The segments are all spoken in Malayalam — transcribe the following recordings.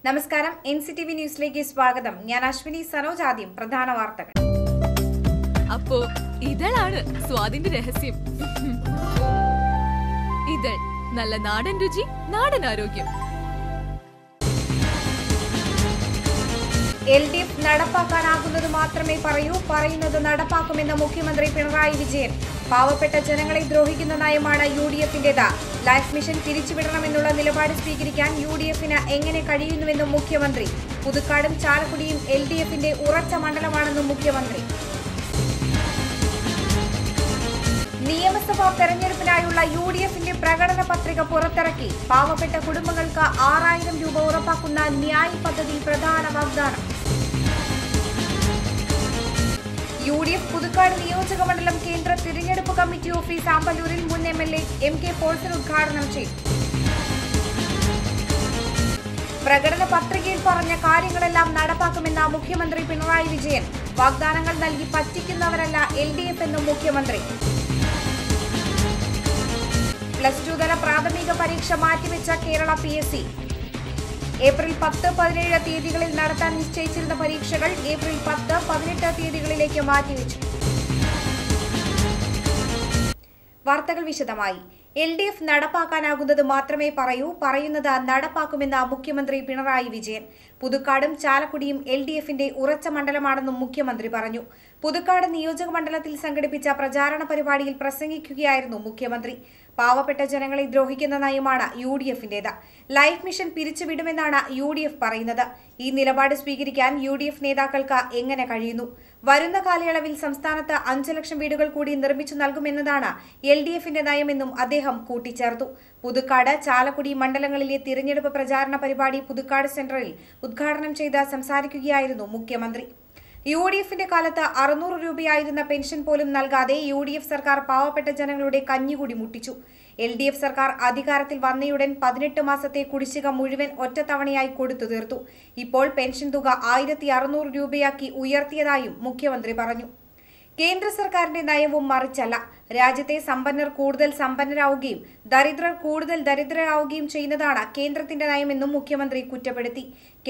നമസ്കാരം, NCTV ന്യൂസിലേക്ക് സ്വാഗതം. ഞാൻ അശ്വിനി സനോജ്. ആദ്യം പ്രധാന വാർത്തകൾ. അപ്പോ ഇതളാണ് സ്വാദിന്റെ രഹസ്യം. ഇതൾ നല്ല നാടൻ രുചി, നാടൻ ആരോഗ്യം. LDF നടപ്പാക്കാനാകുന്നത് മാത്രമേ പറയൂ, പറയുന്നത് നടപ്പാക്കുമെന്ന് മുഖ്യമന്ത്രി പിണറായി വിജയൻ. പാവപ്പെട്ട ജനങ്ങളെ ദ്രോഹിക്കുന്ന നയമാണ് UDF-ന്റേത്. ലൈഫ് മിഷൻ പിരിച്ചുവിടണമെന്നുള്ള നിലപാട് സ്വീകരിക്കാൻ UDF-ന് എങ്ങനെ കഴിയുന്നുവെന്നും മുഖ്യമന്ത്രി. പുതുക്കാടും ചാലക്കുടിയും LDF-ന്റെ ഉറച്ച മണ്ഡലമാണെന്നും മുഖ്യമന്ത്രി. നിയമസഭാ തെരഞ്ഞെടുപ്പിനായുള്ള UDF-ന്റെ പ്രകടന പത്രിക പുറത്തിറക്കി. പാവപ്പെട്ട കുടുംബങ്ങൾക്ക് 6000 രൂപ ഉറപ്പാക്കുന്ന ന്യായ് പദ്ധതി പ്രധാന വാഗ്ദാനം. UDF പുതുക്കാട് നിയോജക മണ്ഡലം കേന്ദ്ര തിരഞ്ഞെടുപ്പ് കമ്മിറ്റി ഓഫീസ് ആമ്പല്ലൂരിൽ മുൻ MLA MK പോൾസൺ ഉദ്ഘാടനം ചെയ്തു. പ്രകടന പത്രികയിൽ പറഞ്ഞ കാര്യങ്ങളെല്ലാം നടപ്പാക്കുമെന്ന മുഖ്യമന്ത്രി പിണറായി വിജയൻ. വാഗ്ദാനങ്ങൾ നൽകി പറ്റിക്കുന്നവരല്ല LDF എന്നും മുഖ്യമന്ത്രി. +2 തല പ്രാഥമിക പരീക്ഷ മാറ്റിവെച്ച കേരള PSC. ഏപ്രിൽ 10, 17 തീയതികളിൽ നടത്താൻ നിശ്ചയിച്ചിരുന്ന പരീക്ഷകൾ ഏപ്രിൽ 10, 18 തീയതികളിലേക്ക് മാറ്റിവെച്ചു. വാർത്തകൾ വിശദമായി. LDF നടപ്പാക്കാനാകുന്നത് മാത്രമേ പറയൂ, പറയുന്നത് നടപ്പാക്കുമെന്ന മുഖ്യമന്ത്രി പിണറായി വിജയൻ. പുതുക്കാടും ചാലക്കുടിയും LDF-ന്റെ ഉറച്ച മണ്ഡലമാണെന്നും മുഖ്യമന്ത്രി പറഞ്ഞു. പുതുക്കാട് നിയോജക മണ്ഡലത്തിൽ സംഘടിപ്പിച്ച പ്രചാരണ പരിപാടിയിൽ പ്രസംഗിക്കുകയായിരുന്നു മുഖ്യമന്ത്രി. പാവപ്പെട്ട ജനങ്ങളെ ദ്രോഹിക്കുന്ന നയമാണ് UDF-ന്റേത്. ലൈഫ് മിഷൻ പിരിച്ചുവിടുമെന്നാണ് UDF പറയുന്നത്. ഈ നിലപാട് സ്വീകരിക്കാൻ UDF നേതാക്കൾക്ക് എങ്ങനെ കഴിയുന്നു? വരുന്ന കാലയളവിൽ സംസ്ഥാനത്ത് 5 ലക്ഷം വീടുകൾ കൂടി നിർമ്മിച്ചു നൽകുമെന്നതാണ് LDF-ന്റെ നയമെന്നും അദ്ദേഹം കൂട്ടിച്ചേർത്തു. പുതുക്കാട്, ചാലക്കുടി മണ്ഡലങ്ങളിലെ തിരഞ്ഞെടുപ്പ് പ്രചാരണ പരിപാടി പുതുക്കാട് സെന്ററിൽ ഉദ്ഘാടനം ചെയ്ത് സംസാരിക്കുകയായിരുന്നു മുഖ്യമന്ത്രി. UDF-ന്റെ കാലത്ത് 600 രൂപയായിരുന്ന പെൻഷൻ പോലും നൽകാതെ UDF സർക്കാർ പാവപ്പെട്ട ജനങ്ങളുടെ കഞ്ഞികൂടി മുട്ടിച്ചു. LDF സർക്കാർ അധികാരത്തിൽ വന്നയുടൻ 18 മാസത്തെ കുടിശ്ശിക മുഴുവൻ ഒറ്റത്തവണയായി കൊടുത്തു തീർത്തു. ഇപ്പോൾ പെൻഷൻ തുക 1600 രൂപയാക്കി ഉയർത്തിയതായും മുഖ്യമന്ത്രി പറഞ്ഞു. കേന്ദ്ര സർക്കാരിന്റെ നയവും മറിച്ചല്ല. രാജ്യത്തെ സമ്പന്നർ കൂടുതൽ സമ്പന്നരാവുകയും ദരിദ്രർ കൂടുതൽ ദരിദ്രരാവുകയും ചെയ്യുന്നതാണ് കേന്ദ്രത്തിന്റെ നയമെന്നും മുഖ്യമന്ത്രി കുറ്റപ്പെടുത്തി.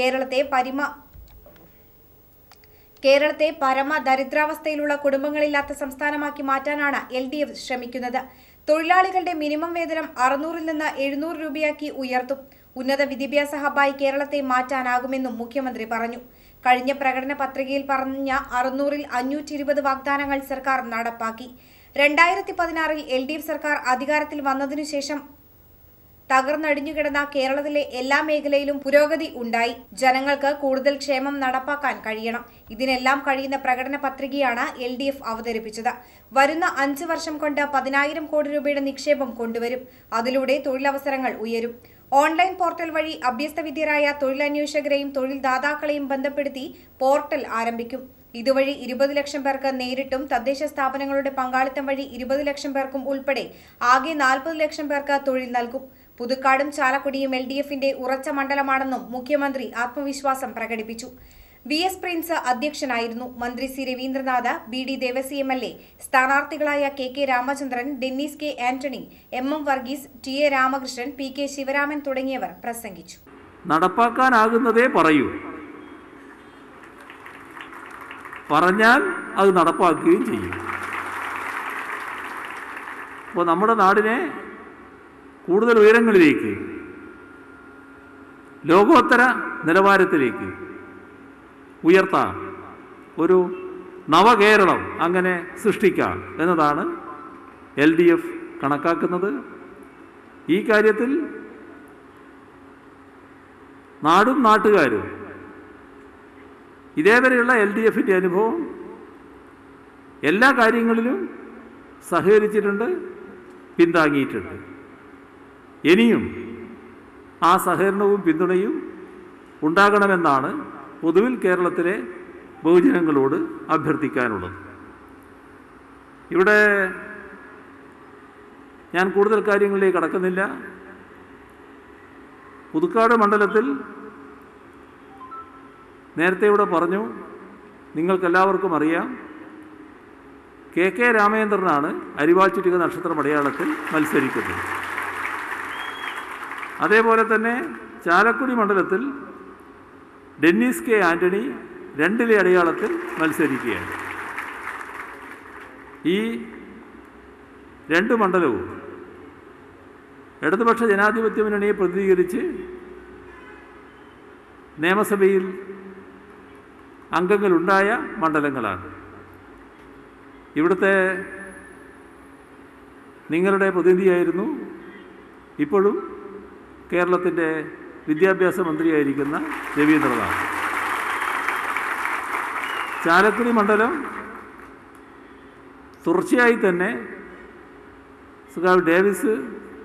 കേരളത്തെ പരമ ദരിദ്രാവസ്ഥയിലുള്ള കുടുംബങ്ങളില്ലാത്ത സംസ്ഥാനമാക്കി മാറ്റാനാണ് LDF ശ്രമിക്കുന്നത്. തൊഴിലാളികളുടെ മിനിമം വേതനം 600-ൽ നിന്ന് 700 രൂപയാക്കി ഉയർത്തും. ഉന്നത വിദ്യാഭ്യാസ ഹബ്ബായി കേരളത്തെ മാറ്റാനാകുമെന്നും മുഖ്യമന്ത്രി പറഞ്ഞു. കഴിഞ്ഞ പ്രകടന പത്രികയിൽ പറഞ്ഞ 600-ൽ 520 വാഗ്ദാനങ്ങൾ സർക്കാർ നടപ്പാക്കി. 2016-ൽ LDF സർക്കാർ അധികാരത്തിൽ വന്നതിനുശേഷം തകർന്നടിഞ്ഞുകിടന്ന കേരളത്തിലെ എല്ലാ മേഖലയിലും പുരോഗതി ഉണ്ടായി. ജനങ്ങൾക്ക് കൂടുതൽ ക്ഷേമം നടപ്പാക്കാൻ കഴിയണം. ഇതിനെല്ലാം കഴിയുന്ന പ്രകടന പത്രികയാണ് LDF അവതരിപ്പിച്ചത്. വരുന്ന 5 വർഷം കൊണ്ട് 10,000 കോടി രൂപയുടെ നിക്ഷേപം കൊണ്ടുവരും. അതിലൂടെ തൊഴിലവസരങ്ങൾ ഉയരും. ഓൺലൈൻ പോർട്ടൽ വഴി അഭ്യസ്തവിദ്യരായ തൊഴിലന്വേഷകരെയും തൊഴിൽ ദാതാക്കളെയും ബന്ധപ്പെടുത്തി പോർട്ടൽ ആരംഭിക്കും. ഇതുവഴി 20 ലക്ഷം പേർക്ക് നേരിട്ടും തദ്ദേശ സ്ഥാപനങ്ങളുടെ പങ്കാളിത്തം വഴി 20 ലക്ഷം പേർക്കും ഉൾപ്പെടെ ആകെ 40 ലക്ഷം പേർക്ക് തൊഴിൽ നൽകും. പുതുക്കാടും ചാലക്കുടിയും LDF-ന്റെ ഉറച്ച മണ്ഡലമാണെന്നും മുഖ്യമന്ത്രി ആത്മവിശ്വാസം പ്രകടിപ്പിച്ചു. VS പ്രിൻസ് അധ്യക്ഷനായിരുന്നു. മന്ത്രി C Raveendranath, BD Devassy MLA, സ്ഥാനാർത്ഥികളായ KK Ramachandran, Dennis K Antony, MM Varghese, TA Ramakrishnan, PK Sivaraman തുടങ്ങിയവർ പ്രസംഗിച്ചു. നടപ്പാക്കാനാകുന്നതേ പറയൂ, പറഞ്ഞാൽ അത് നടപ്പാക്കുകയും ചെയ്യും. അപ്പോൾ നമ്മുടെ നാടിനെ കൂടുതൽ ഉയരങ്ങളിലേക്ക്, ലോകോത്തര നിലവാരത്തിലേക്ക് ഉയർത്താം, ഒരു നവകേരളം അങ്ങനെ സൃഷ്ടിക്കാം എന്നതാണ് LDF കണക്കാക്കുന്നത്. ഈ കാര്യത്തിൽ നാടും നാട്ടുകാരും ഇതേവരെയുള്ള LDF-ന്റെ അനുഭവം എല്ലാ കാര്യങ്ങളിലും സഹകരിച്ചിട്ടുണ്ട്, പിന്താങ്ങിയിട്ടുണ്ട്. ഇനിയും ആ സഹകരണവും പിന്തുണയും ഉണ്ടാകണമെന്നാണ് പൊതുവിൽ കേരളത്തിലെ ബഹുജനങ്ങളോട് അഭ്യർത്ഥിക്കാനുള്ളത്. ഇവിടെ ഞാൻ കൂടുതൽ കാര്യങ്ങളിലേക്ക് കടക്കുന്നില്ല. പുതുക്കാട് മണ്ഡലത്തിൽ നേരത്തെ ഇവിടെ പറഞ്ഞു, നിങ്ങൾക്കെല്ലാവർക്കും അറിയാം, KK രാമചന്ദ്രനാണ് അരിവാൾ ചുറ്റിക നക്ഷത്രം അടയാളത്തിൽ മത്സരിക്കുന്നത്. അതേപോലെ തന്നെ ചാലക്കുടി മണ്ഡലത്തിൽ ഡെന്നീസ് കെ ആൻ്റണി 2 അടയാളത്തിൽ മത്സരിക്കുകയാണ്. ഈ 2 മണ്ഡലവും ഇടതുപക്ഷ ജനാധിപത്യ മുന്നണിയെ പ്രതിനിധീകരിച്ച് നിയമസഭയിൽ അംഗങ്ങളുണ്ടായ മണ്ഡലങ്ങളാണ്. ഇവിടുത്തെ നിങ്ങളുടെ പ്രതിനിധിയായിരുന്നു ഇപ്പോഴും കേരളത്തിൻ്റെ വിദ്യാഭ്യാസ മന്ത്രിയായിരിക്കുന്ന രവീന്ദ്രനാഥ്. ചാലക്കുടി മണ്ഡലം തുടർച്ചയായി തന്നെ സഖാവ് ഡേവിസ്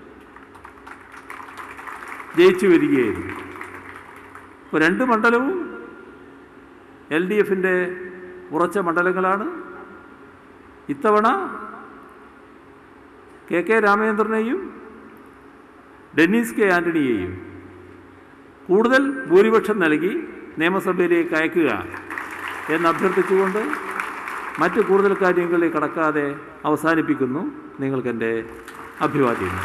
ജയിച്ചു വരികയായിരുന്നു. ഇപ്പോൾ 2 മണ്ഡലവും LDFൻ്റെ ഉറച്ച മണ്ഡലങ്ങളാണ്. ഇത്തവണ KK രാമചന്ദ്രനെയും ഡെന്നീസ് കെ ആൻ്റണിയെയും കൂടുതൽ ഭൂരിപക്ഷം നൽകി നിയമസഭയിലേക്ക് അയക്കുക എന്നഭ്യർത്ഥിച്ചുകൊണ്ട് മറ്റ് കൂടുതൽ കാര്യങ്ങളിലേക്ക് കടക്കാതെ അവസാനിപ്പിക്കുന്നു. നിങ്ങൾക്കെൻ്റെ അഭിവാദ്യങ്ങൾ.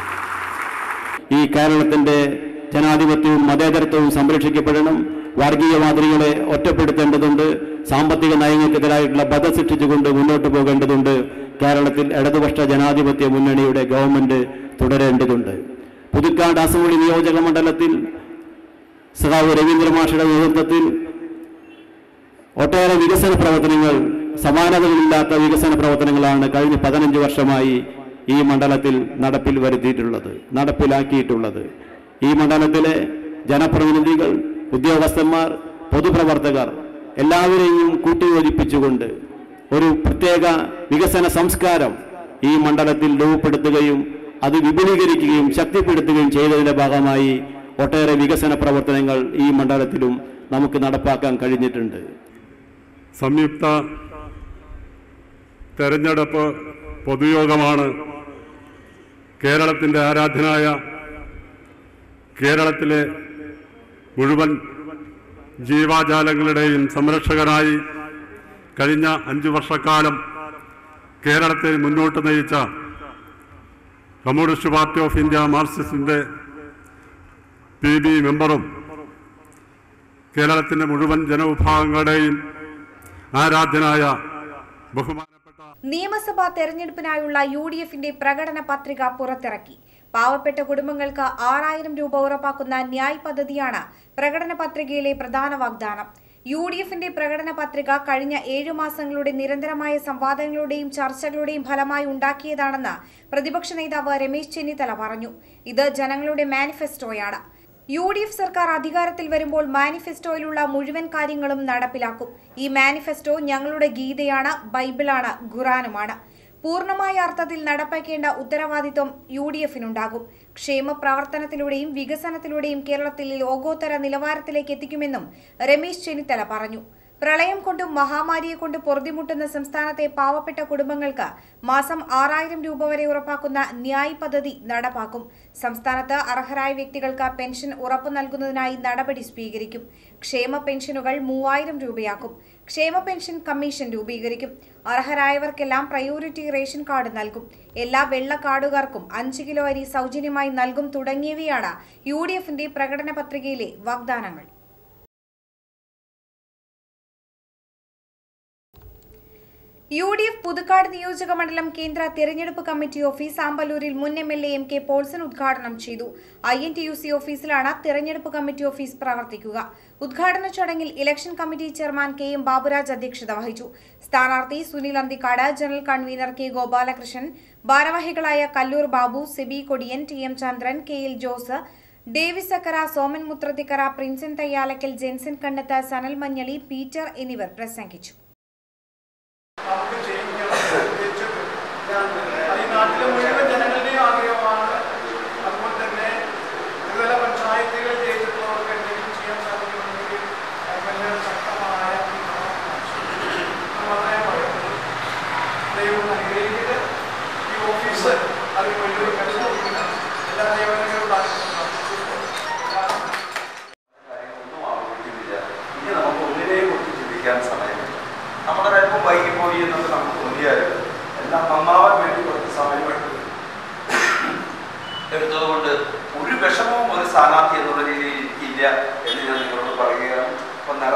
ഈ കേരളത്തിൻ്റെ ജനാധിപത്യവും മതേതരത്വവും സംരക്ഷിക്കപ്പെടണം. വർഗീയവാദികളെ ഒറ്റപ്പെടുത്തേണ്ടതുണ്ട്. സാമ്പത്തിക നയങ്ങൾക്കെതിരായിട്ടുള്ള ബദ സൃഷ്ടിച്ചുകൊണ്ട് മുന്നോട്ട് പോകേണ്ടതുണ്ട്. കേരളത്തിൽ ഇടതുപക്ഷ ജനാധിപത്യ മുന്നണിയുടെ ഗവൺമെൻറ് തുടരേണ്ടതുണ്ട്. പുതുക്കാട് അസംബ്ലി നിയോജക മണ്ഡലത്തിൽ സഖാവ് രവീന്ദ്രമാഷയുടെ നേതൃത്വത്തിൽ ഒട്ടേറെ വികസന പ്രവർത്തനങ്ങൾ, സമാനതകളില്ലാത്ത വികസന പ്രവർത്തനങ്ങളാണ് കഴിഞ്ഞ 15 വർഷമായി ഈ മണ്ഡലത്തിൽ നടപ്പിലാക്കിയിട്ടുള്ളത്. ഈ മണ്ഡലത്തിലെ ജനപ്രതിനിധികൾ, ഉദ്യോഗസ്ഥന്മാർ, പൊതുപ്രവർത്തകർ എല്ലാവരെയും കൂട്ടിയോജിപ്പിച്ചുകൊണ്ട് ഒരു പ്രത്യേക വികസന സംസ്കാരം ഈ മണ്ഡലത്തിൽ രൂപപ്പെടുത്തുകയും അത് വിപുലീകരിക്കുകയും ശക്തിപ്പെടുത്തുകയും ചെയ്തതിൻ്റെ ഭാഗമായി ഒട്ടേറെ വികസന പ്രവർത്തനങ്ങൾ ഈ മണ്ഡലത്തിലും നമുക്ക് നടപ്പാക്കാൻ കഴിഞ്ഞിട്ടുണ്ട്. സംയുക്ത തെരഞ്ഞെടുപ്പ് പൊതുയോഗമാണ് കേരളത്തിൻ്റെ ആരാധ്യനായ, കേരളത്തിലെ മുഴുവൻ ജീവാജാലങ്ങളുടെയും സംരക്ഷകനായി കഴിഞ്ഞ 5 വർഷക്കാലം കേരളത്തെ മുന്നോട്ട് നയിച്ച കമ്മ്യൂണിസ്റ്റ് പാർട്ടി ഓഫ് ഇന്ത്യ മാർക്സിസ്റ്റിൻ്റെ PB മെമ്പറും കേരളത്തിൻ്റെ മുഴുവൻ ജനവിഭാഗങ്ങളുടെയും ആരാധ്യനായ ബഹുമാനപ്പെട്ട നിയമസഭാ തെരഞ്ഞെടുപ്പിനായുള്ള UDFന്റെ പ്രകടന പത്രിക പുറത്തിറക്കി. പാവപ്പെട്ട കുടുംബങ്ങൾക്ക് 6000 രൂപ ഉറപ്പാക്കുന്ന ന്യായ് പദ്ധതിയാണ് പ്രകടന പത്രികയിലെ പ്രധാന വാഗ്ദാനം. UDFന്റെ പ്രകടന പത്രിക കഴിഞ്ഞ 7 മാസങ്ങളുടെ നിരന്തരമായ സംവാദങ്ങളുടെയും ചർച്ചകളുടെയും ഫലമായി ഉണ്ടാക്കിയതാണെന്ന് പ്രതിപക്ഷ നേതാവ് രമേശ് ചെന്നിത്തല പറഞ്ഞു. ഇത് ജനങ്ങളുടെ മാനിഫെസ്റ്റോയാണ്. UDF സർക്കാർ അധികാരത്തിൽ വരുമ്പോൾ മാനിഫെസ്റ്റോയിലുള്ള മുഴുവൻ കാര്യങ്ങളും നടപ്പിലാക്കും. ഈ മാനിഫെസ്റ്റോ ഞങ്ങളുടെ ഗീതയാണ്, ബൈബിളാണ്, ഖുറാനുമാണ്. പൂർണ്ണമായ അർത്ഥത്തിൽ നടപ്പാക്കേണ്ട ഉത്തരവാദിത്വം UDFനുണ്ടാകും. ക്ഷേമ പ്രവർത്തനത്തിലൂടെയും വികസനത്തിലൂടെയും കേരളത്തിൽ ലോകോത്തര നിലവാരത്തിലേക്ക് എത്തിക്കുമെന്നും രമേശ് ചെന്നിത്തല പറഞ്ഞു. പ്രളയം കൊണ്ടും മഹാമാരിയെ കൊണ്ട് പൊറുതിമുട്ടുന്ന സംസ്ഥാനത്തെ പാവപ്പെട്ട കുടുംബങ്ങൾക്ക് മാസം 6000 രൂപ വരെ ഉറപ്പാക്കുന്ന ന്യായ് പദ്ധതി നടപ്പാക്കും. സംസ്ഥാനത്ത് അർഹരായ വ്യക്തികൾക്ക് പെൻഷൻ ഉറപ്പു നൽകുന്നതിനായി നടപടി സ്വീകരിക്കും. ക്ഷേമ പെൻഷനുകൾ 3000 രൂപയാക്കും. ക്ഷേമ പെൻഷൻ കമ്മീഷൻ രൂപീകരിക്കും. അർഹരായവർക്കെല്ലാം പ്രയോറിറ്റി റേഷൻ കാർഡ് നൽകും. എല്ലാ വെള്ള കാർഡുകാർക്കും 5 കിലോ അരി സൗജന്യമായി നൽകും തുടങ്ങിയവയാണ് UDFന്റെ പ്രകടന പത്രികയിലെ വാഗ്ദാനങ്ങൾ. UDF പുതുക്കാട് നിയോജക മണ്ഡലം കേന്ദ്ര തെരഞ്ഞെടുപ്പ് കമ്മിറ്റി ഓഫീസ് ആമ്പല്ലൂരിൽ മുൻ MLA MK പോൾസൺ ഉദ്ഘാടനം ചെയ്തു. INTUC ഓഫീസിലാണ് തെരഞ്ഞെടുപ്പ് കമ്മിറ്റി ഓഫീസ് പ്രവർത്തിക്കുക. ഉദ്ഘാടന ചടങ്ങിൽ election committee chairman KM Baburaj അധ്യക്ഷത വഹിച്ചു. സ്ഥാനാർത്ഥി Sunil Anthikad, general convener K Gopalakrishnan, ഭാരവാഹികളായ Kallur Babu, Sibi Kodiyan, TM Chandran, KL Jose, Davis Sakkara, Soman Muthrathikkara, Prinson Thayyalakkal, Jenson Kannath, Sanal Manjali, Peter എന്നിവർ പ്രസംഗിച്ചു. നാട്ടിലെ മുഴുവൻ ജനങ്ങളുടെയും ആഗ്രഹമാണ്. അതുപോലെ തന്നെ ത്രിതല പഞ്ചായത്തുകൾ ചെയ്തിട്ടുള്ളവർക്ക് എന്തെങ്കിലും ചെയ്യാൻ സാധിക്കുമെങ്കിൽ വളരെ ശക്തമായ ദൈവം അനുഗ്രഹിക്കട്ടെ. ഈ ഓഫീസ് അതിന് വലിയൊരു കഴിവുണ്ട്. എല്ലാ നിയമനങ്ങളും കാര്യങ്ങളൊന്നും ആവർത്തിക്കുന്നില്ല. ഇനി നമുക്ക് ഒന്നിനെ കുറിച്ച് ചിന്തിക്കാൻ സമയമില്ല. നമ്മുടെ അല്പം വൈകിപ്പോയി എന്നൊക്കെ നമുക്ക് തോന്നിയാലും എല്ലാം നന്നാവാൻ വേണ്ടി കുറച്ച് സമയം എടുത്തതുകൊണ്ട് ഒരു വിഷമവും ഒരു സ്ഥാനാർത്ഥി എന്നുള്ള രീതിയിൽ എനിക്കില്ല എന്ന് ഞാൻ നിങ്ങളോട് പറയുകയാണ്. അപ്പം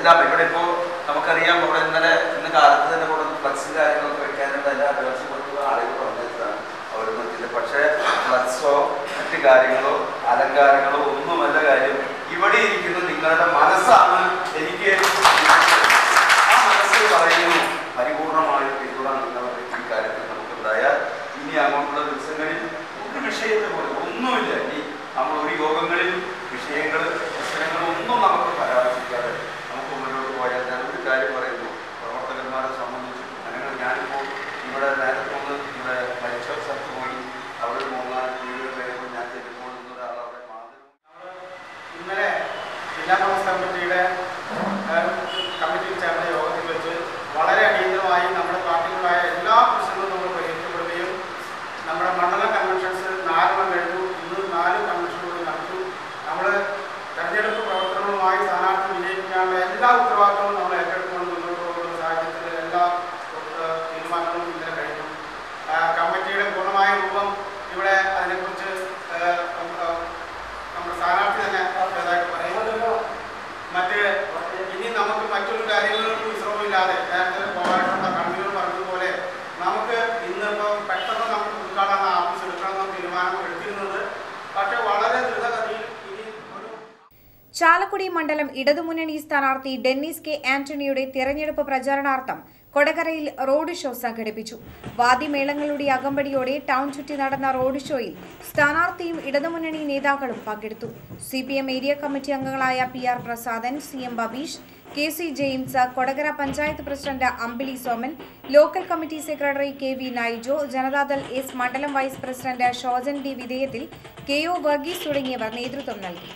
എല്ലാം ഇവിടെ ഇപ്പോൾ നമുക്കറിയാം, ഇവിടെ ഇന്ന് കാലത്ത് തന്നെ ഇവിടെ ഫ്ലക്സ് കാര്യങ്ങളൊക്കെ വെക്കാനുള്ള എല്ലാ അപേക്ഷ കൊടുക്കുന്ന ആളുകൾ പറഞ്ഞതാണ് അവർ നിർത്തിയത്. പക്ഷേ ഫ്ലക്സോ മറ്റു കാര്യങ്ങളോ അലങ്കാരങ്ങളോ ഒന്നുമല്ല കാര്യം. ഇവിടെ ഇരിക്കുന്ന നിങ്ങളുടെ മനസ്സാണ് എനിക്ക് ആ മനസ്സ് പറയുന്നു പരിപൂർണമായി പിന്തുണ നിങ്ങളുടെ ഈ കാര്യത്തിൽ നമുക്കുണ്ടായാൽ ഇനി അങ്ങോട്ടുള്ള ദിവസങ്ങളിൽ ഒരു വിഷയത്തെ പോലെ ഒന്നുമില്ല. ഇനി നമ്മൾ ഒരു യോഗങ്ങളിൽ വിഷയങ്ങൾ പ്രശ്നങ്ങളും ഒന്നും നമുക്ക് പരാമർശിക്കാതെ നമുക്ക് മുന്നോട്ട് പോയാൽ ഞാൻ ഒരു കാര്യം പറയുന്നു. പ്രവർത്തകന്മാരെ സംബന്ധിച്ച് ഞാനിപ്പോൾ ഇവിടെ നേരത്തെ ഒന്ന് ഇവിടെ മരിച്ച സ്ഥലത്ത് പോയി അവിടെ 3-4 വീടുകൾ കഴിയുമ്പോൾ ഞാൻ ചെല്ലുമ്പോൾ ഒരാൾ അവിടെ ഇന്നലെ ജില്ലാ കോൺഗ്രസ് കമ്മിറ്റിയുടെ കമ്മിറ്റിയിൽ ചേർന്ന യോഗത്തിൽ വെച്ച് വളരെ അടിയന്തരമായി നമ്മുടെ പാർട്ടിയിലുണ്ടായ എല്ലാ പ്രശ്നങ്ങളും നമ്മൾ പരിഹരിക്കപ്പെടുകയും നമ്മുടെ മണ്ഡലം കൺവെൻഷൻസ് 4 കഴിഞ്ഞു. ഇന്ന് 4 കൺവെൻഷനുകൾ നടത്തി. നമ്മൾ തെരഞ്ഞെടുപ്പ് പ്രവർത്തനങ്ങളുമായി സ്ഥാനാർത്ഥി വിജയിക്കാനുള്ള എല്ലാ ഉത്തരവാദിത്തവും നമ്മൾ ഏറ്റെടുത്തുകൊണ്ട് മുന്നോട്ട് പോകുന്ന സാഹചര്യത്തിൽ എല്ലാ തീരുമാനങ്ങളും ഇന്നലെ കഴിഞ്ഞു. കമ്മിറ്റിയുടെ പൂർണ്ണമായ രൂപം ഇവിടെ അതിനെക്കുറിച്ച് നമ്മുടെ സ്ഥാനാർത്ഥി തന്നെ ഏതായിട്ട് പറയുന്നുണ്ടല്ലോ. ഇനി നമുക്ക് മറ്റൊരു കാര്യങ്ങൾക്കും വിശ്രമമില്ലാതെ നേരത്തെ പോകാനുള്ള കൺവീനർ പറഞ്ഞതുപോലെ നമുക്ക് ഇന്നിപ്പോൾ പെട്ടെന്ന് നമുക്ക് ഉദ്ഘാടന ആഫീസ് എടുക്കണമെന്ന തീരുമാനം എടുത്തിരുന്നത്. പക്ഷേ വളരെ ദ്രുതഗതിയിൽ ഇനി ഒരു ചാലക്കുടി മണ്ഡലം ഇടതുമുന്നണി സ്ഥാനാർത്ഥി ഡെന്നിസ് കെ ആന്റണിയുടെ തിരഞ്ഞെടുപ്പ് പ്രചാരണാർത്ഥം കൊടകരയിൽ റോഡ് ഷോ സംഘടിപ്പിച്ചു. വാദ്യമേളങ്ങളുടെ അകമ്പടിയോടെ ടൗൺ ചുറ്റി നടന്ന റോഡ് ഷോയിൽ സ്ഥാനാർത്ഥിയും ഇടതുമുന്നണി നേതാക്കളും പങ്കെടുത്തു. CPM ഏരിയ കമ്മിറ്റി അംഗങ്ങളായ PR Prasadan, CM Babeesh, KC James, Kodakara panchayat president Ambili Soman, local committee secretary KV Naijo, Janata Dal S മണ്ഡലം വൈസ് പ്രസിഡന്റ് ഷോജൻ D വിധേയത്തിൽ KO വർഗീസ് തുടങ്ങിയവർ നേതൃത്വം നൽകി.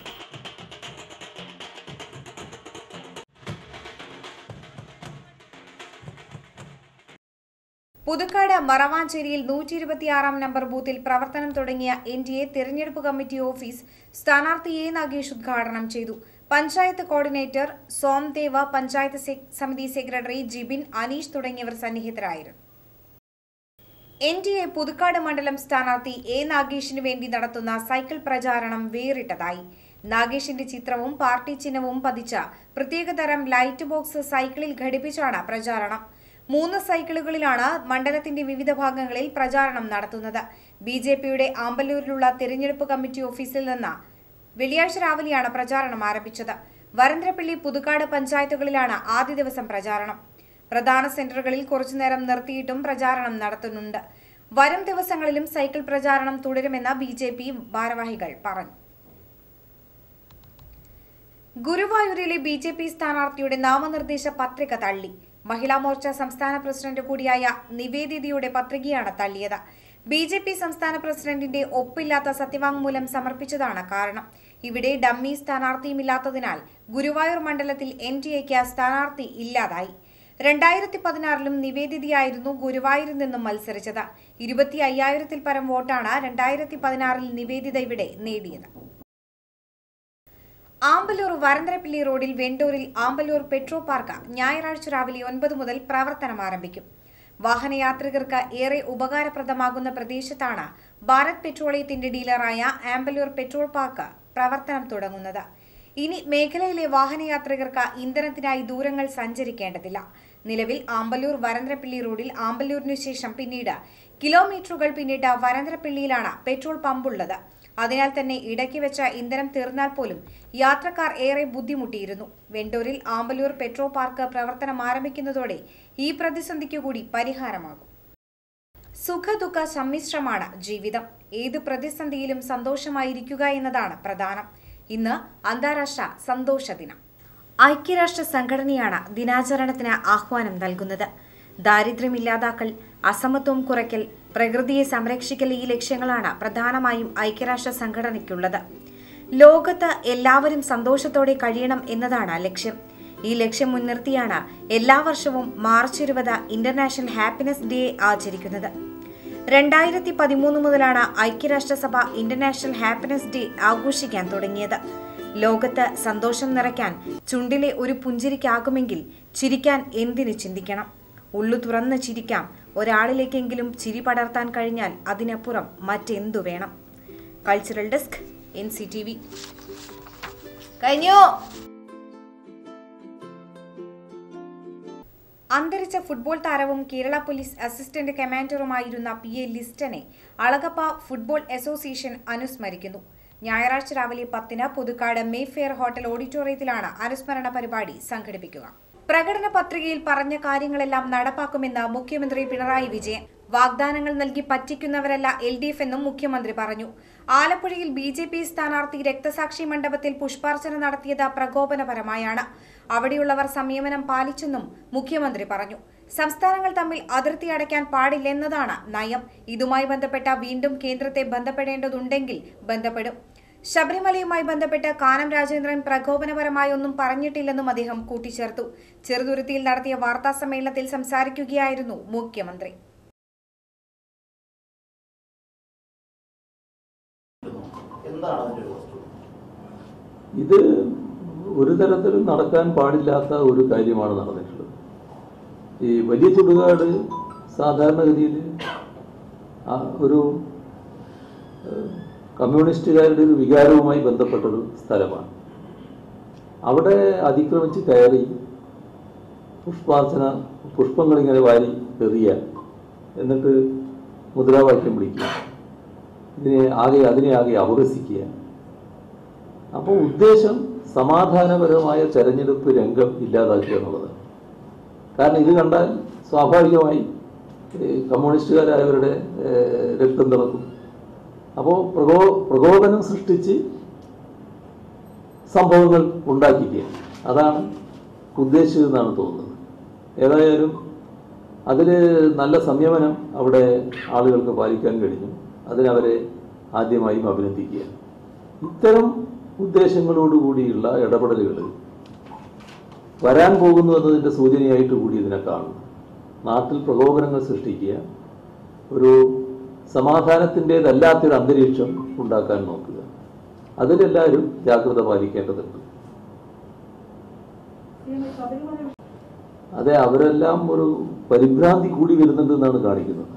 പുതുക്കാട് മറവാഞ്ചേരിയിൽ 126 നമ്പർ ബൂത്തിൽ പ്രവർത്തനം തുടങ്ങിയ NDA തിരഞ്ഞെടുപ്പ് കമ്മിറ്റി ഓഫീസ് സ്ഥാനാർത്ഥി A നാഗേഷ് ഉദ്ഘാടനം ചെയ്തു. പഞ്ചായത്ത് കോർഡിനേറ്റർ സോംദേവ, പഞ്ചായത്ത് സമിതി സെക്രട്ടറി ജിബിൻ, അനീഷ് തുടങ്ങിയവർ സന്നിഹിതരായിരുന്നു. NDA പുതുക്കാട് മണ്ഡലം സ്ഥാനാർത്ഥി A നാഗേഷിന് വേണ്ടി നടത്തുന്ന സൈക്കിൾ പ്രചാരണം വേറിട്ടതായി. നാഗേഷിന്റെ ചിത്രവും പാർട്ടി ചിഹ്നവും പതിച്ച പ്രത്യേകതരം ലൈറ്റ് ബോക്സ് സൈക്കിളിൽ ഘടിപ്പിച്ചാണ് പ്രചാരണം. 3 സൈക്കിളുകളിലാണ് മണ്ഡലത്തിന്റെ വിവിധ ഭാഗങ്ങളിൽ പ്രചാരണം നടത്തുന്നത്. BJPയുടെ ആമ്പല്ലൂരിലുള്ള തിരഞ്ഞെടുപ്പ് കമ്മിറ്റി ഓഫീസിൽ നിന്ന് വെള്ളിയാഴ്ച രാവിലെയാണ് പ്രചാരണം ആരംഭിച്ചത്. വരന്തരപ്പള്ളി, പുതുക്കാട് പഞ്ചായത്തുകളിലാണ് ആദ്യ ദിവസം പ്രചാരണം. പ്രധാന സെന്ററുകളിൽ കുറച്ചുനേരം നിർത്തിയിട്ടും പ്രചാരണം നടത്തുന്നുണ്ട്. വരും ദിവസങ്ങളിലും സൈക്കിൾ പ്രചാരണം തുടരുമെന്ന് BJP ഭാരവാഹികൾ പറഞ്ഞു. ഗുരുവായൂരിലെ BJP സ്ഥാനാർത്ഥിയുടെ നാമനിർദ്ദേശ പത്രിക തള്ളി. മഹിളാ മോർച്ച സംസ്ഥാന പ്രസിഡന്റ് കൂടിയായ നിവേദിതയുടെ പത്രികയാണ് തള്ളിയത്. BJP സംസ്ഥാന പ്രസിഡന്റിന്റെ ഒപ്പില്ലാത്ത സത്യവാങ്മൂലം സമർപ്പിച്ചതാണ് കാരണം. ഇവിടെ ഡമ്മി സ്ഥാനാർത്ഥിയുമില്ലാത്തതിനാൽ ഗുരുവായൂർ മണ്ഡലത്തിൽ NDAക്ക് സ്ഥാനാർത്ഥി ഇല്ലാതായി. 2016ലും നിവേദിതയായിരുന്നു ഗുരുവായൂരിൽ നിന്നും മത്സരിച്ചത്. 25,000-ൽ പരം വോട്ടാണ് 2016ൽ നിവേദിത ഇവിടെ നേടിയത്. ആമ്പല്ലൂർ വരന്തരപ്പള്ളി റോഡിൽ വെണ്ടൂരിൽ ആമ്പല്ലൂർ പെട്രോൾ പാർക്ക് ഞായറാഴ്ച രാവിലെ 9 മുതൽ പ്രവർത്തനം ആരംഭിക്കും. വാഹനയാത്രികർക്ക് ഏറെ ഉപകാരപ്രദമാകുന്ന പ്രദേശത്താണ് ഭാരത് പെട്രോളിയത്തിന്റെ ഡീലറായ ആമ്പല്ലൂർ പെട്രോൾ പാർക്ക് പ്രവർത്തനം തുടങ്ങുന്നത്. ഇനി മേഖലയിലെ വാഹനയാത്രികർക്ക് ഇന്ധനത്തിനായി ദൂരങ്ങൾ സഞ്ചരിക്കേണ്ടതില്ല. നിലവിൽ ആമ്പല്ലൂർ വരന്തരപ്പള്ളി റോഡിൽ ആമ്പല്ലൂരിനു ശേഷം പിന്നീട് കിലോമീറ്ററുകൾ പിന്നിട്ട് വരന്തരപ്പള്ളിയിലാണ് പെട്രോൾ പമ്പുള്ളത്. അതിനാൽ തന്നെ ഇടയ്ക്ക് വെച്ച ഇന്ധനം തീർന്നാൽ പോലും യാത്രക്കാർ ഏറെ ബുദ്ധിമുട്ടിയിരുന്നു. വെണ്ടൂരിൽ ആമ്പല്ലൂർ പെട്രോൾ പാർക്ക് പ്രവർത്തനം ആരംഭിക്കുന്നതോടെ ഈ പ്രതിസന്ധിക്കു കൂടി പരിഹാരമാകും. സുഖദുഃഖ സമ്മിശ്രമാണ് ജീവിതം. ഏത് പ്രതിസന്ധിയിലും സന്തോഷമായിരിക്കുക എന്നതാണ് പ്രധാനം. ഇന്ന് അന്താരാഷ്ട്ര സന്തോഷ ദിനം. ഐക്യരാഷ്ട്ര സംഘടനയാണ് ദിനാചരണത്തിന് ആഹ്വാനം നൽകുന്നത്. ദാരിദ്ര്യമില്ലാതാക്കൽ, അസമത്വം കുറയ്ക്കൽ, പ്രകൃതിയെ സംരക്ഷിക്കൽ ഈ ലക്ഷ്യങ്ങളാണ് പ്രധാനമായും ഐക്യരാഷ്ട്ര സംഘടനയ്ക്കുള്ളത്. ലോകത്ത് എല്ലാവരും സന്തോഷത്തോടെ കഴിയണം എന്നതാണ് ലക്ഷ്യം. ഈ ലക്ഷ്യം മുൻനിർത്തിയാണ് എല്ലാ വർഷവും മാർച്ച് 20 ഇന്റർനാഷണൽ ഹാപ്പിനെസ് ഡേ ആചരിക്കുന്നത്. 2013 മുതലാണ് ഐക്യരാഷ്ട്രസഭ ഇന്റർനാഷണൽ ഹാപ്പിനെസ് ഡേ ആഘോഷിക്കാൻ തുടങ്ങിയത്. ലോകത്ത് സന്തോഷം നിറയ്ക്കാൻ ചുണ്ടിലെ ഒരു പുഞ്ചിരിക്കാകുമെങ്കിൽ ചിരിക്കാൻ എന്തിനു ചിന്തിക്കണം? ഉള്ളു തുറന്ന് ചിരിക്കാം. ഒരാളിലേക്കെങ്കിലും ചിരി പടർത്താൻ കഴിഞ്ഞാൽ അതിനപ്പുറം മറ്റെന്തു വേണം? Cultural desk, NCTV. കഴിഞ്ഞു. അന്തരിച്ച ഫുട്ബോൾ താരവും കേരള പോലീസ് അസിസ്റ്റന്റ് കമാൻഡറുമായിരുന്ന PA ലിസ്റ്റനെ അളഗപ്പ ഫുട്ബോൾ അസോസിയേഷൻ അനുസ്മരിക്കുന്നു. ഞായറാഴ്ച രാവിലെ 10-ന് പുതുക്കാട് മേഫെയർ ഹോട്ടൽ ഓഡിറ്റോറിയത്തിലാണ് അനുസ്മരണ പരിപാടി സംഘടിപ്പിക്കുക. പ്രകടന പത്രികയിൽ പറഞ്ഞ കാര്യങ്ങളെല്ലാം നടപ്പാക്കുമെന്ന് മുഖ്യമന്ത്രി പിണറായി വിജയൻ. വാഗ്ദാനങ്ങൾ നൽകി പറ്റിക്കുന്നവരല്ല LDF എന്നും മുഖ്യമന്ത്രി പറഞ്ഞു. ആലപ്പുഴയിൽ BJP സ്ഥാനാർത്ഥി രക്തസാക്ഷി മണ്ഡപത്തിൽ പുഷ്പാർച്ചന നടത്തിയത് പ്രകോപനപരമായാണ്. അവിടെയുള്ളവർ സംയമനം പാലിച്ചെന്നും മുഖ്യമന്ത്രി പറഞ്ഞു. സംസ്ഥാനങ്ങൾ തമ്മിൽ അതിർത്തി അടയ്ക്കാൻ പാടില്ലെന്നതാണ് നയം. ഇതുമായി ബന്ധപ്പെട്ട വീണ്ടും കേന്ദ്രത്തെ ബന്ധപ്പെടേണ്ടതുണ്ടെങ്കിൽ ബന്ധപ്പെടും. ശബരിമലയുമായി ബന്ധപ്പെട്ട് കാനം രാജേന്ദ്രൻ പ്രകോപനപരമായി ഒന്നും പറഞ്ഞിട്ടില്ലെന്നും അദ്ദേഹം കൂട്ടിച്ചേർത്തു. ചെറുതുരുത്തിയിൽ നടത്തിയ വാർത്താ സമ്മേളനത്തിൽ സംസാരിക്കുകയായിരുന്നു മുഖ്യമന്ത്രി. ഇത് ഒരു തരത്തിലും നടക്കാൻ പാടില്ലാത്ത ഒരു കാര്യമാണ് നടന്നിട്ടുള്ളത്. ഈ വലിയ ചുടുകാട് സാധാരണഗതിയിൽ ഒരു കമ്മ്യൂണിസ്റ്റുകാരുടെ ഒരു വികാരവുമായി ബന്ധപ്പെട്ടൊരു സ്ഥലമാണ്. അവിടെ അതിക്രമിച്ച് കയറി പുഷ്പങ്ങളിങ്ങനെ വാരി എറിയുക, എന്നിട്ട് മുദ്രാവാക്യം വിളിക്കുക, അതിനെ ആകെ അപഹസിക്കുക. അപ്പോൾ ഉദ്ദേശം സമാധാനപരമായ തെരഞ്ഞെടുപ്പ് രംഗം ഇല്ലാതാക്കുക എന്നുള്ളതാണ്. കാരണം ഇത് കണ്ടാൽ സ്വാഭാവികമായി കമ്മ്യൂണിസ്റ്റുകാരായവരുടെ രക്തം തിളക്കും. അപ്പോൾ പ്രകോപനം സൃഷ്ടിച്ച് സംഭവങ്ങൾ ഉണ്ടാക്കിക്കുക, അതാണ് ഉദ്ദേശിച്ചതെന്നാണ് തോന്നുന്നത്. ഏതായാലും അതിൽ നല്ല സംയമനം അവിടെ ആളുകൾക്ക് പാലിക്കാൻ കഴിഞ്ഞു. അതിനവരെ ആദ്യമായും അഭിനന്ദിക്കുക. ഇത്തരം ഉദ്ദേശങ്ങളോടുകൂടിയുള്ള ഇടപെടലുകൾ വരാൻ പോകുന്നു എന്നതിൻ്റെ സൂചനയായിട്ട് കൂടി ഇതിനെ കാണുന്നു. നാട്ടിൽ പ്രകോപനങ്ങൾ സൃഷ്ടിക്കുക, ഒരു സമാധാനത്തിൻ്റെതല്ലാത്തൊരു അന്തരീക്ഷം ഉണ്ടാക്കാൻ നോക്കുക, അതിലെല്ലാവരും ജാഗ്രത പാലിക്കേണ്ടതുണ്ട്. അതെ, അവരെല്ലാം ഒരു പരിഭ്രാന്തി കൂടി വരുന്നുണ്ടെന്നാണ് കാണിക്കുന്നത്.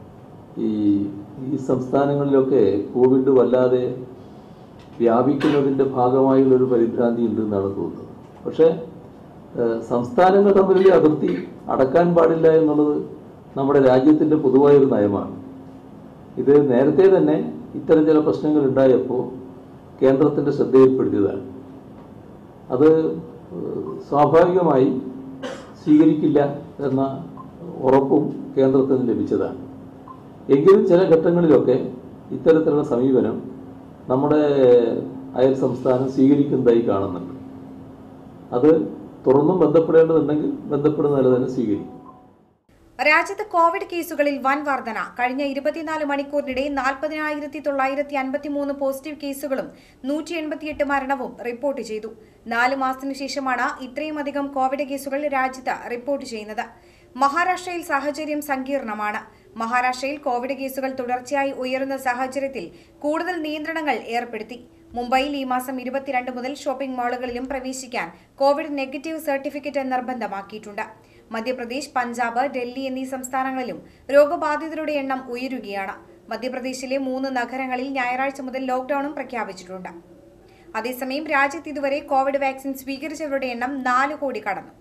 ഈ സംസ്ഥാനങ്ങളിലൊക്കെ കോവിഡ് വല്ലാതെ വ്യാപിക്കുന്നതിൻ്റെ ഭാഗമായുള്ളൊരു പരിഭ്രാന്തി ഉണ്ടെന്നാണ് തോന്നുന്നത്. പക്ഷേ സംസ്ഥാനങ്ങൾ തമ്മിലുള്ള അതിർത്തി അടക്കാൻ പാടില്ല എന്നുള്ളത് നമ്മുടെ രാജ്യത്തിൻ്റെ പൊതുവായൊരു നയമാണ്. ഇത് നേരത്തെ തന്നെ ഇത്തരം ചില പ്രശ്നങ്ങൾ ഉണ്ടായപ്പോൾ കേന്ദ്രത്തിൻ്റെ ശ്രദ്ധയിൽപ്പെടുത്തിയതാണ്. അത് സ്വാഭാവികമായി സ്വീകരിക്കില്ല എന്ന ഉറപ്പും കേന്ദ്രത്തിന് ലഭിച്ചതാണ്. എങ്കിലും ചില ഘട്ടങ്ങളിലൊക്കെ ഇത്തരത്തിലുള്ള സമീപനം നമ്മുടെ അയൽ സംസ്ഥാനം സ്വീകരിക്കുന്നതായി കാണുന്നുണ്ട്. അത് തുറന്നും ബന്ധപ്പെടേണ്ടതുണ്ടെങ്കിൽ ബന്ധപ്പെടുന്നതിൽ തന്നെ സ്വീകരിക്കും. രാജ്യത്ത് കോവിഡ് കേസുകളിൽ വൻ വർധന. കഴിഞ്ഞ 24 മണിക്കൂറിനിടെ 40,953 പോസിറ്റീവ് കേസുകളും 188 മരണവും റിപ്പോർട്ട് ചെയ്തു. 4 മാസത്തിനു ശേഷമാണ് ഇത്രയുമധികം കോവിഡ് കേസുകൾ രാജ്യത്ത് റിപ്പോർട്ട് ചെയ്യുന്നത്. മഹാരാഷ്ട്രയിൽ സാഹചര്യം സങ്കീർണമാണ്. മഹാരാഷ്ട്രയിൽ കോവിഡ് കേസുകൾ തുടർച്ചയായി ഉയരുന്ന സാഹചര്യത്തിൽ കൂടുതൽ നിയന്ത്രണങ്ങൾ ഏർപ്പെടുത്തി. മുംബൈയിൽ ഈ മാസം 22 മുതൽ ഷോപ്പിംഗ് മാളുകളിലും പ്രവേശിക്കാൻ കോവിഡ് നെഗറ്റീവ് സർട്ടിഫിക്കറ്റ് നിർബന്ധമാക്കിയിട്ടുണ്ട്. മധ്യപ്രദേശ്, പഞ്ചാബ്, ഡൽഹി എന്നീ സംസ്ഥാനങ്ങളിലും രോഗബാധിതരുടെ എണ്ണം ഉയരുകയാണ്. മധ്യപ്രദേശിലെ 3 നഗരങ്ങളിൽ ഞായറാഴ്ച മുതൽ ലോക്ഡൌണും പ്രഖ്യാപിച്ചിട്ടുണ്ട്. അതേസമയം രാജ്യത്ത് ഇതുവരെ കോവിഡ് വാക്സിൻ സ്വീകരിച്ചവരുടെ എണ്ണം 4 കോടി കടന്നു.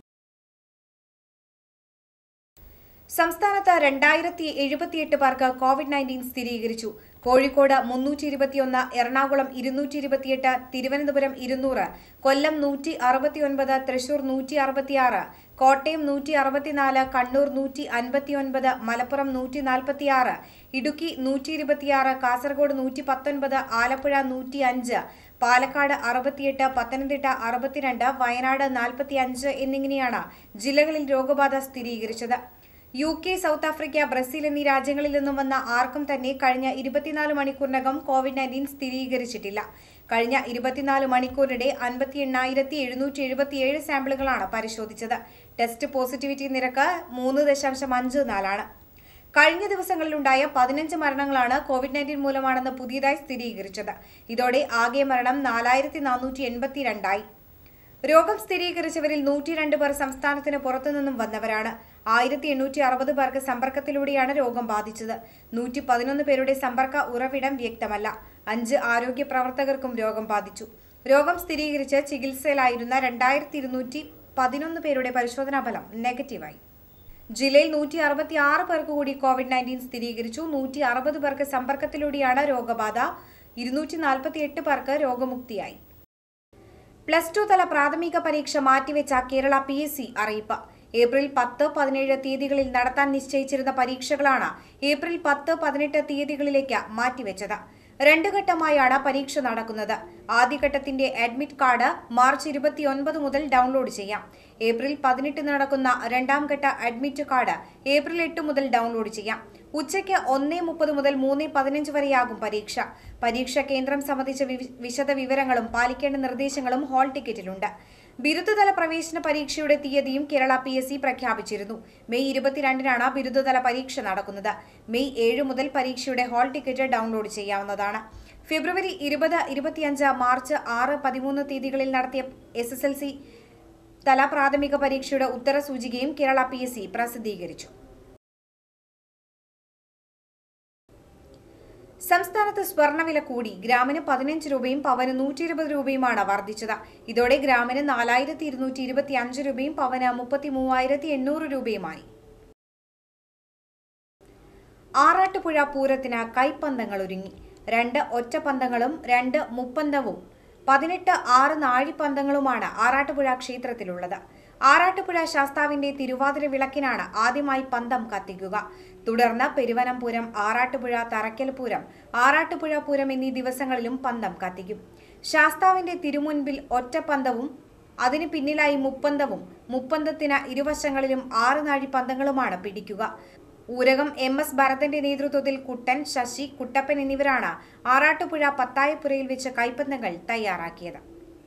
സംസ്ഥാനത്ത് 2078 പേർക്ക് COVID-19 സ്ഥിരീകരിച്ചു. കോഴിക്കോട് 321, എറണാകുളം 228, തിരുവനന്തപുരം 200, കൊല്ലം 169, തൃശൂർ 166, കോട്ടയം 164, കണ്ണൂർ 159, മലപ്പുറം 146, ഇടുക്കി 126, കാസർഗോഡ് 119, ആലപ്പുഴ 105, പാലക്കാട് 68, പത്തനംതിട്ട 62, വയനാട് 45 എന്നിങ്ങനെയാണ് ജില്ലകളിൽ രോഗബാധ സ്ഥിരീകരിച്ചത്. UK, സൗത്ത് ആഫ്രിക്ക, ബ്രസീൽ എന്നീ രാജ്യങ്ങളിൽ നിന്നും വന്ന ആർക്കും തന്നെ കഴിഞ്ഞ 24 മണിക്കൂറിനകം COVID-19 സ്ഥിരീകരിച്ചിട്ടില്ല. കഴിഞ്ഞ 24 മണിക്കൂറിനിടെ 58,777 സാമ്പിളുകളാണ് പരിശോധിച്ചത്. ടെസ്റ്റ് പോസിറ്റിവിറ്റി നിരക്ക് 3.54 കഴിഞ്ഞ ദിവസങ്ങളിലുണ്ടായ 15 മരണങ്ങളാണ് COVID-19 മൂലമാണെന്ന് പുതിയതായി സ്ഥിരീകരിച്ചത്. ഇതോടെ ആകെ മരണം 4,482 രോഗം സ്ഥിരീകരിച്ചവരിൽ 102 പേർ സംസ്ഥാനത്തിന് പുറത്തുനിന്നും വന്നവരാണ്. 1,860 പേർക്ക് സമ്പർക്കത്തിലൂടെയാണ് രോഗം ബാധിച്ചത്. 111 പേരുടെ സമ്പർക്ക ഉറവിടം വ്യക്തമല്ല. 5 ആരോഗ്യ പ്രവർത്തകർക്കും രോഗം ബാധിച്ചു. രോഗം സ്ഥിരീകരിച്ച് ചികിത്സയിലായിരുന്ന 2,210 11 പേരുടെ പരിശോധനാ ഫലം നെഗറ്റീവായി. ജില്ലയിൽ 166 പേർക്ക് കൂടി COVID-19 സ്ഥിരീകരിച്ചു. 160 പേർക്ക് സമ്പർക്കത്തിലൂടെയാണ് രോഗബാധ. 248 പേർക്ക് രോഗമുക്തിയായി. +2 തല പ്രാഥമിക പരീക്ഷ മാറ്റിവെച്ച കേരള PSC അറിയിപ്പ്. ഏപ്രിൽ 10, 17 തീയതികളിൽ നടത്താൻ നിശ്ചയിച്ചിരുന്ന പരീക്ഷകളാണ് ഏപ്രിൽ 10, 18 തീയതികളിലേക്ക് മാറ്റിവെച്ചത്. 2 ഘട്ടമായാണ് പരീക്ഷ നടക്കുന്നത്. ആദ്യഘട്ടത്തിന്റെ അഡ്മിറ്റ് കാർഡ് മാർച്ച് 29 മുതൽ ഡൗൺലോഡ് ചെയ്യാം. ഏപ്രിൽ 18 നടക്കുന്ന രണ്ടാം ഘട്ട അഡ്മിറ്റ് കാർഡ് ഏപ്രിൽ 8 മുതൽ ഡൗൺലോഡ് ചെയ്യാം. ഉച്ചയ്ക്ക് 1:30 മുതൽ 3:15 വരെയാകും പരീക്ഷ. പരീക്ഷാ കേന്ദ്രം സംബന്ധിച്ച വിശദ വിവരങ്ങളും പാലിക്കേണ്ട നിർദ്ദേശങ്ങളും ഹാൾ ടിക്കറ്റിലുണ്ട്. ബിരുദതല പ്രവേശന പരീക്ഷയുടെ തീയതിയും കേരള PSC പ്രഖ്യാപിച്ചിരുന്നു. മെയ് 22-നാണ് ബിരുദതല പരീക്ഷ നടക്കുന്നത്. മെയ് 7 മുതൽ പരീക്ഷയുടെ ഹാൾ ടിക്കറ്റ് ഡൗൺലോഡ് ചെയ്യാവുന്നതാണ്. ഫെബ്രുവരി 20, 25, മാർച്ച് 6, 13 തീയതികളിൽ നടത്തിയ SSLC തല പ്രാഥമിക പരീക്ഷയുടെ ഉത്തരസൂചികയും കേരള PSC പ്രസിദ്ധീകരിച്ചു. സംസ്ഥാനത്ത് സ്വർണ്ണവില കൂടി. ഗ്രാമിന് 15 രൂപയും പവന് 120 രൂപയുമാണ് വർദ്ധിച്ചത്. ഇതോടെ ഗ്രാമിന് 4225 രൂപയും പവന് 33,800 രൂപയുമായി. ആറാട്ടുപുഴ പൂരത്തിന് കൈപ്പന്തങ്ങൾ ഒരുങ്ങി. 2 ഒറ്റപ്പന്തങ്ങളും 2 മുപ്പന്തവും 18 6 നാഴിപ്പന്തങ്ങളുമാണ് ആറാട്ടുപുഴ ക്ഷേത്രത്തിലുള്ളത്. ആറാട്ടുപുഴ ശാസ്താവിന്റെ തിരുവാതിര വിളക്കിനാണ് ആദ്യമായി പന്തം കത്തിക്കുക. തുടർന്ന് പെരുവനംപുരം, ആറാട്ടുപുഴ, തറയ്ക്കൽ പൂരം, ആറാട്ടുപുഴ പൂരം എന്നീ ദിവസങ്ങളിലും പന്തം കത്തിക്കും. ശാസ്താവിന്റെ തിരുമുൻപിൽ ഒറ്റപ്പന്തവും അതിന് പിന്നിലായി മുപ്പന്തവും, മുപ്പന്തത്തിന് ഇരുവശങ്ങളിലും 6 നാഴിപ്പന്തങ്ങളുമാണ് പിടിക്കുക. ഊരകം MS ഭരതന്റെ നേതൃത്വത്തിൽ കുട്ടൻ, ശശി, കുട്ടപ്പൻ എന്നിവരാണ് ആറാട്ടുപുഴ പത്തായപ്പുരയിൽ വെച്ച് കൈപ്പന്തങ്ങൾ തയ്യാറാക്കിയത്.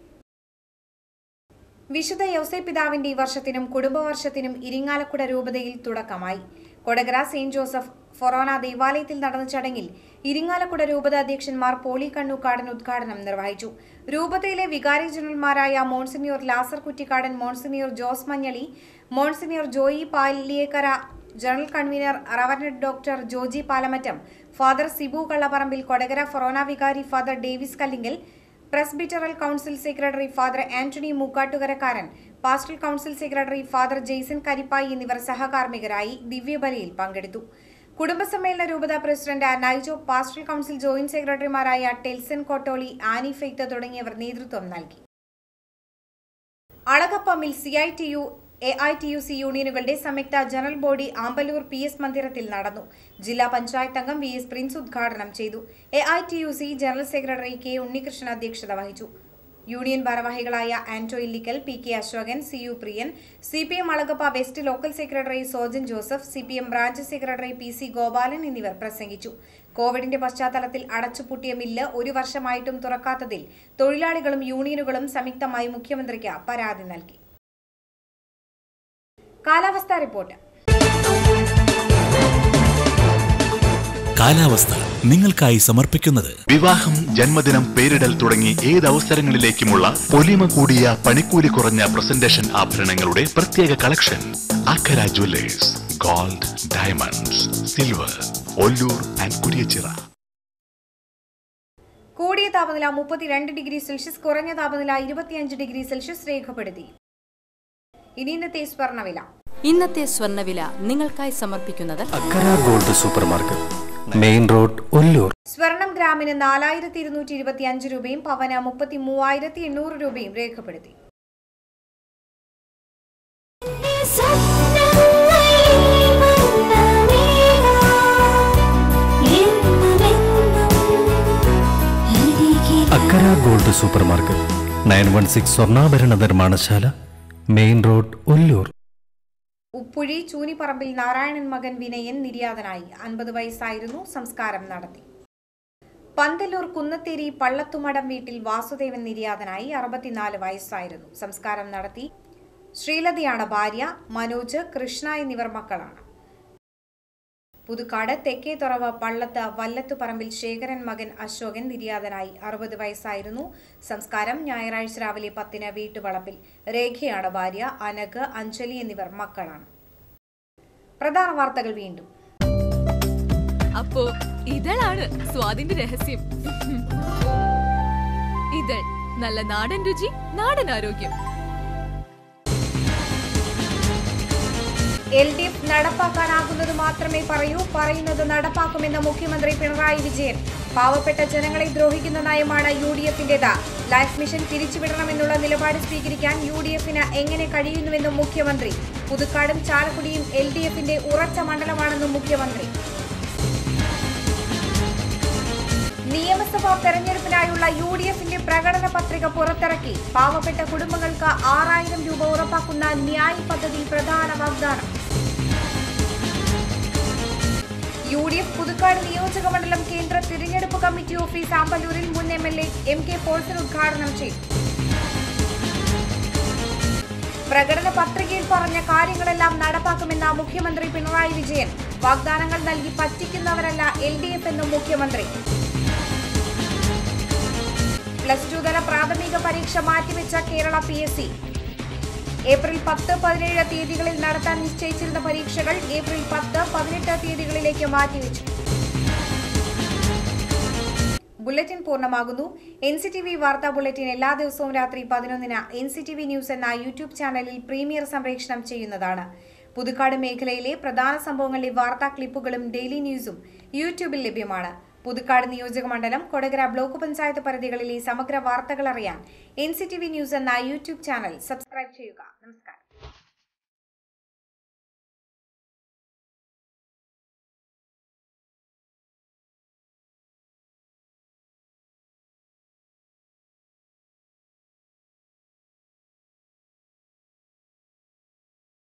വിശുദ്ധ യൗസേപ്പിതാവിന്റെ ഈ വർഷത്തിനും കുടുംബവർഷത്തിനും ഇരിങ്ങാലക്കുട രൂപതയിൽ തുടക്കമായി. കൊടകര സെന്റ് ജോസഫ് ഫൊറോന ദേവാലയത്തിൽ നടന്ന ചടങ്ങിൽ ഇരിങ്ങാലക്കുട രൂപത അധ്യക്ഷന്മാർ പോളി കണ്ണൂക്കാടൻ ഉദ്ഘാടനം നിർവഹിച്ചു. രൂപതയിലെ വികാരി ജനറൽമാരായ monsignor Lazar Kuttikadan, monsignor Jose Manjali, monsignor Joy Paliyekkara, general convener reverend doctor Joji Palamattam, father Sibu Kallaparambil, Kodakara forane വികാരി father Davis Kallinkal, presbyteral council secretary father Antony Mookkattukarakkaran, pastoral council secretary father Jaison Karippayi എന്നിവർ സഹകാർമ്മികരായി ദിവ്യബലിയിൽ പങ്കെടുത്തു. കുടുംബസമ്മേളന രൂപത president Naijo, pastoral council joint സെക്രട്ടറിമാരായ ടെൽസൺ കോട്ടോളി, ആനി ഫെയ്ത്ത് തുടങ്ങിയവർ നേതൃത്വം നൽകി. അളകപ്പമ്മിൽ CITU AITUC യൂണിയനുകളുടെ സംയുക്ത ജനറൽ ബോഡി ആമ്പല്ലൂർ PS മന്ദിരത്തിൽ നടന്നു. ജില്ലാ പഞ്ചായത്ത് അംഗം VS പ്രിൻസ് ഉദ്ഘാടനം ചെയ്തു. AITUC general secretary K Unnikrishnan അധ്യക്ഷത വഹിച്ചു. യൂണിയൻ ഭാരവാഹികളായ Anto Illikkal, PK Ashokan, CU Priyan, CPM Alagappa west local secretary Sojan Joseph, CPM branch secretary PC Gopalan എന്നിവർ പ്രസംഗിച്ചു. കോവിഡിന്റെ പശ്ചാത്തലത്തിൽ അടച്ചുപൂട്ടിയ മില്ല് 1 വർഷമായിട്ടും തുറക്കാത്തതിൽ തൊഴിലാളികളും യൂണിയനുകളും സംയുക്തമായി മുഖ്യമന്ത്രിക്ക് പരാതി നൽകി. കാലാവസ്ഥാ റിപ്പോർട്ട്. കാലാവസ്ഥ നിങ്ങൾക്കായി സമർപ്പിക്കുന്നത് വിവാഹം, ജന്മദിനം, പേരിടൽ തുടങ്ങി ഏത് അവസരങ്ങളിലേക്കുമുള്ള പൊലിമ കൂടിയ പണിക്കൂലി കുറഞ്ഞ പ്രസന്റേഷൻ ആഭരണങ്ങളുടെ പ്രത്യേക collection. Akkara jewellers, gold, diamonds, silver, Ollur and Kuriachira. കൂടിയ താപനില 32 ഡിഗ്രി സെൽഷ്യസ്, കുറഞ്ഞ താപനില 25 ഡിഗ്രി സെൽഷ്യസ് രേഖപ്പെടുത്തി. ഇനി ഇന്നത്തെ സ്വർണ്ണവില. ഇന്നത്തെ സ്വർണ്ണവില നിങ്ങൾക്കായി സമർപ്പിക്കുന്നത് Akkara gold super market, main road, Ollur. സ്വർണം ഗ്രാമിന് 4225 രൂപയും പവന് 33,800 രൂപയും രേഖപ്പെടുത്തി. അക്കര ഗോൾഡ് സൂപ്പർ മാർക്കറ്റ്, 916 സ്വർണ്ണാഭരണ നിർമ്മാണശാല, മെയിൻ റോഡ്, ഒല്ലൂർ. ഉപ്പുഴി ചൂനിപ്പറമ്പിൽ നാരായണൻ മകൻ വിനയൻ നിര്യാതനായി. 50 വയസ്സായിരുന്നു. സംസ്കാരം നടത്തി. പന്തല്ലൂർ കുന്നത്തേരി പള്ളത്തുമടം വീട്ടിൽ വാസുദേവൻ നിര്യാതനായി. 64 വയസ്സായിരുന്നു. സംസ്കാരം നടത്തി. ശ്രീലതയാണ് ഭാര്യ. മനോജ്, കൃഷ്ണ എന്നിവർ മക്കളാണ്. പുതുക്കാട് തെക്കേത്തുറവ് പള്ളത്ത് വല്ലത്തുപറമ്പിൽ ശേഖരൻ മകൻ അശോകൻ നിര്യാതനായി. 60 വയസ്സായിരുന്നു. സംസ്കാരം ഞായറാഴ്ച രാവിലെ 10-ന് വീട്ടുവളപ്പിൽ. രേഖയാണ് ഭാര്യ. അനഘ്, അഞ്ജലി എന്നിവർ മക്കളാണ്. പ്രധാന വാർത്തകൾ വീണ്ടും. അപ്പോ ഇതളാണ് സ്വാദിന്റെ രഹസ്യം. ഇതൾ, നല്ല നാടൻ രുചി, നാടൻ ആരോഗ്യം. LDF നടപ്പാക്കാനാകുന്നത് മാത്രമേ പറയൂ, പറയുന്നത് നടപ്പാക്കുമെന്ന് മുഖ്യമന്ത്രി പിണറായി വിജയൻ. പാവപ്പെട്ട ജനങ്ങളെ ദ്രോഹിക്കുന്ന നയമാണ് UDF-ന്റേത്. ലൈഫ് മിഷൻ തിരിച്ചുവിടണമെന്നുള്ള നിലപാട് സ്വീകരിക്കാൻ UDF-ന് എങ്ങനെ കഴിയുന്നുവെന്നും മുഖ്യമന്ത്രി. പുതുക്കാടും ചാലക്കുടിയും LDF-ന്റെ ഉറച്ച മണ്ഡലമാണെന്നും മുഖ്യമന്ത്രി. നിയമസഭാ തെരഞ്ഞെടുപ്പിനായുള്ള UDF-ന്റെ പ്രകടന പത്രിക പുറത്തിറക്കി. പാവപ്പെട്ട കുടുംബങ്ങൾക്ക് 6000 രൂപ ഉറപ്പാക്കുന്ന ന്യായ് പദ്ധതി പ്രധാന വാഗ്ദാനം. UDF പുതുക്കാട് നിയോജക മണ്ഡലം കേന്ദ്ര തിരഞ്ഞെടുപ്പ് കമ്മിറ്റി ഓഫീസ് ആമ്പല്ലൂരിൽ മുൻ MLA MK പോൾസൺ ഉദ്ഘാടനം ചെയ്തു. പ്രകടന പത്രികയിൽ പറഞ്ഞ കാര്യങ്ങളെല്ലാം നടപ്പാക്കുമെന്ന മുഖ്യമന്ത്രി പിണറായി വിജയൻ. വാഗ്ദാനങ്ങൾ നൽകി പറ്റിക്കുന്നവരല്ല LDF എന്നും മുഖ്യമന്ത്രി. +2 തല പ്രാഥമിക പരീക്ഷ മാറ്റിവെച്ച കേരള PSC. ഏപ്രിൽ 10, 17 തീയതികളിൽ നടത്താൻ നിശ്ചയിച്ചിരുന്ന പരീക്ഷകൾ ഏപ്രിൽ 10, 18 തീയതികളിലേക്ക് മാറ്റിവെച്ചു. ബുള്ളറ്റിൻ പൂർണ്ണമാകുന്നു. NCTV വാർത്താ ബുള്ളറ്റിൻ എല്ലാ ദിവസവും രാത്രി 11-ന് NCTV ന്യൂസ് എന്ന യൂട്യൂബ് ചാനലിൽ പ്രീമിയർ സംപ്രേഷണം ചെയ്യുന്നതാണ്. പുതുക്കാട് മേഖലയിലെ പ്രധാന സംഭവങ്ങളുടെ വാർത്താ ക്ലിപ്പുകളും ഡെയിലി ന്യൂസും യൂട്യൂബിൽ ലഭ്യമാണ്. പുതുക്കാട് നിയോജക മണ്ഡലം, കൊടകര ബ്ലോക്ക് പഞ്ചായത്ത് പരിധികളിലെ സമഗ്ര വാർത്തകൾ അറിയാൻ NCTV ന്യൂസ് എന്ന യൂട്യൂബ് ചാനൽ സബ്സ്ക്രൈബ് ചെയ്യുക. നമസ്കാരം.